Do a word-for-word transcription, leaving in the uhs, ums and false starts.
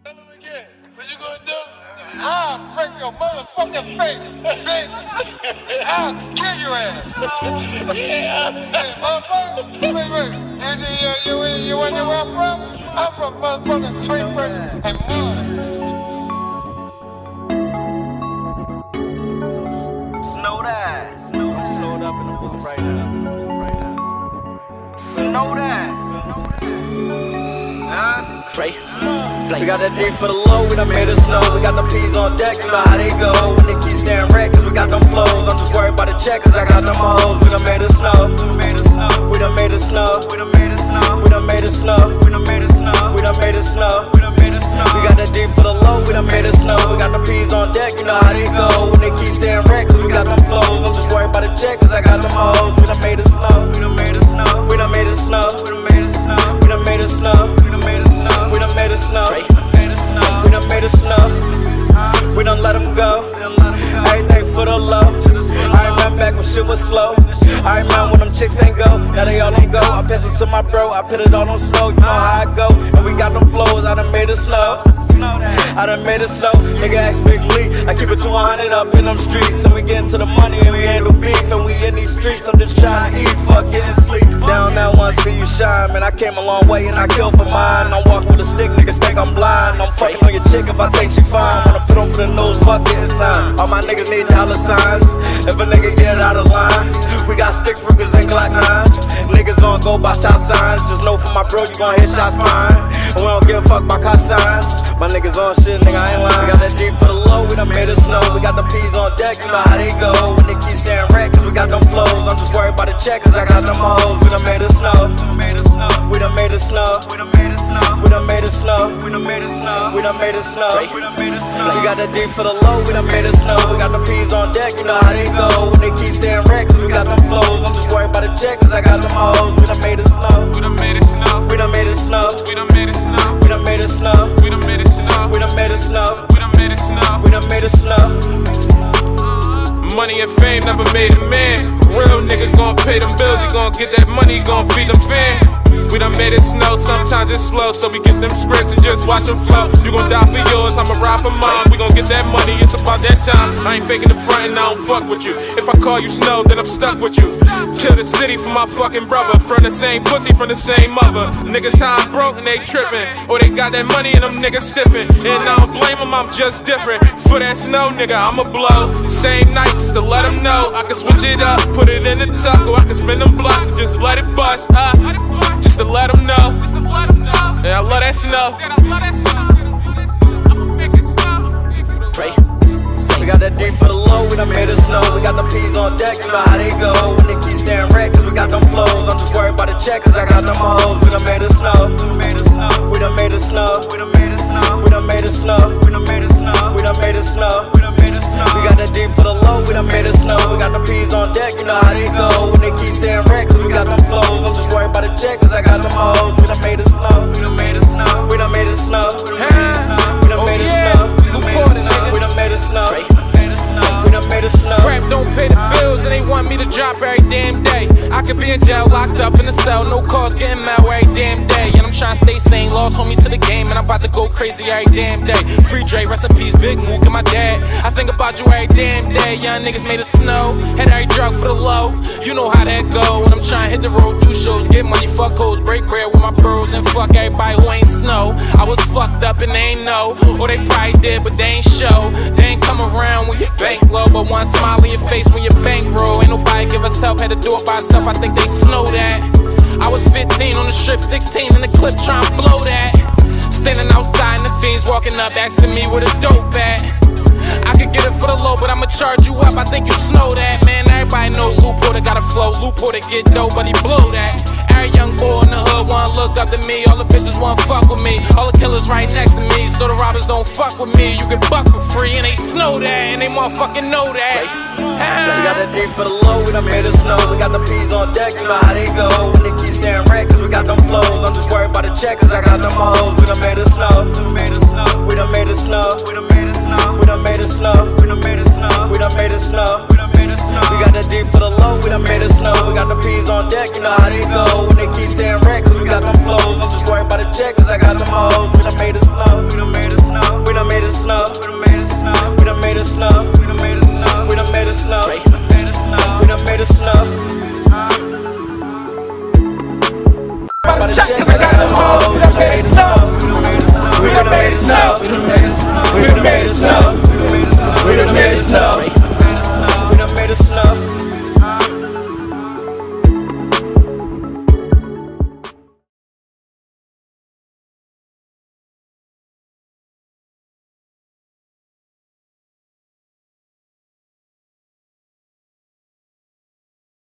Again. What you gonna do? I'll break your motherfucking face, bitch. I'll kill your ass. Yeah. Hey, motherfucker. Wait, wait. You, you, you, you wonder where I'm from? I'm from motherfucking twenty-first and one. Snow that. Snow, I'm snowed up in the booth right now. Right now. Snow that. Huh? Trey, we got that D for the low, we done made it snow. We got the P's on deck, you know how they go. When they keep saying wreck, cause we got them flows. I'm just worried about the check, cause I got them hoes. We done made it snow. We done made it snow. We done made it snow. We done made it snow. We done made it snow. We done made it snow. We done made it snow. We done made it snow. We got that D for the low, we done made it snow. We got the P's on deck, you know how they go. When they keep saying wreck, cause we got them flows. I'm just worried about the check, cause I got them hoes. We done made it snow. We done made it snow. We done made it snow. We done made it snow. We done made it snow. We done made it snow. We done made it snow. We done made it snow. We done let them go. Everything for the low. I remember back when shit was slow. I remember when them chicks ain't go. Now they all on go. I pencil to my bro. I put it all on slow. You know how I go. And we got them flows. I done made it snow. I done made it snow. Nigga ask Big Lee. I keep it two hundred up in them streets. And we get into the money and we handle beef. And we in these streets. I'm just trying to eat, fuck, get and sleep. Down now, wanna see you shine. Man, I came a long way and I kill for mine. I'm walking with a stick, niggas think I'm blind. I'm fucking on your chick if I think she fine. Wanna put on for the nose, fuck getting signed. All my niggas need dollar signs. If a nigga get out of line, we got stick Rugers and Glock nines. Niggas on go by stop signs. Just know for my bro, you gon' hit shots fine. And we don't give a fuck by car signs. My niggas on shit, nigga, I ain't lying. We got that D for the low, we done made it snow. We got the P's on deck, you know how they go. When they keep saying wreck, cause we got them flows. I'm just worried about the check, cause I got them hoes. We done made it snow. We done made it snow. We done made it snow. We done made it snow. We done made it snow. We done made it snow. We done made it snow. We done made it snow. We got that D for the low, we done made it snow. We got the P's on deck, you know how they go. When they keep saying wreck, cause we got them flows. I'm just worried about the check, cause I got them hoes. We done made it snow. We done made it snow. We done made it snow. We done made it snow. We done made it snow. We done made it snow. We done made it snow. We done made it snow. We done made it snow. Money and fame never made a man. Real nigga gon' pay them bills, he gon' get that money, gon' feed them fam. We done made it snow, sometimes it's slow, so we get them scripts and just watch them flow. You gon' die for yours, I'ma ride for mine. We gon' get that money, it's about that time. I ain't faking the front and I don't fuck with you. If I call you Snow, then I'm stuck with you. Kill the city for my fucking brother. From the same pussy, from the same mother. Niggas how I'm broke and they trippin'. Or they got that money and them niggas stiffin'. And I don't blame them, I'm just different. For that snow, nigga, I'ma blow. Same night, just to let them know I can switch it up, put it in the tuck. Or I can spin them blocks and just let it bust uh, Just to let them know. Yeah, I love that snow. Trey. We got that D for the low, we done made it snow. We got the P's on deck, you know how they go. When they keep saying wreck, cause we got them flows. I'm just worried about the check, cause I got them hoes. We done made it snow. We done made it snow. We done made it snow. We done made it snow. We done made it snow. We done made it snow. We done made it snow. We done made it snow. We got that D for the low, we done made it snow. We got the P's on deck, you know how they go. When they keep saying wreck, cause we got them flows. I'm just worried about the check, cause I got them hoes. We done made it snow. We done made it snow. We done made it snow. We done made it snow. We done made it snow. We done made it snow. We done made it snow. We done made it snow. Trap don't pay the bills and they want me to drop every damn day. I could be in jail, locked up in a cell, no calls, getting mad every damn day. And I'm trying to stay sane, lost homies to the game, and I'm about to go crazy every damn day. Free Dre, rest in peace, Big Mook and my dad. I think about you every damn day. Young niggas made it snow, had every drug for the low. You know how that go. When I'm trying to hit the road, do shows, get money, fuck hoes, break bread with my bros, and fuck everybody who ain't snow. I was fucked up and they ain't know, or they probably did, but they ain't show. They ain't come around when you bank low, but one smile in your face when you bankroll. Ain't nobody give us help, had to do it by herself. I think they snow that. I was fifteen on the strip, sixteen in the clip, trying to blow that. Standing outside and the fiends walking up, asking me where the dope at. I could get it for the low, but I'ma charge you up. I think you snow that, man. Everybody know Lou Porter got a flow. Lou Porter get dope, but he blow that. Every young boy in the hood wanna look up to me. All the bitches wanna fuck with me. All the killers right next to me, so the robbers don't fuck with me. You can buck for free, and they snow that, and they motherfucking know that. We got that D for the low, we done made it snow. We got the P's on deck, you know how they go. When they keep saying wreck, cause we got them flows. I'm just worried about the check, cause I got them hoes. We done made it snow. We done made it snow. We done made it snow. We done made it snow. We done made it snow. We done made it snow. We done made it snow. We done made it snow. We got that D for the low, we done made it snow. We got the P's on deck, you know how they go. When they keep saying wreck, cause we got them flows. I'm just worried about the check, cause I got them hoes. We done made it snow. We done made it snow. snow. We done made it snow. We done made it snow.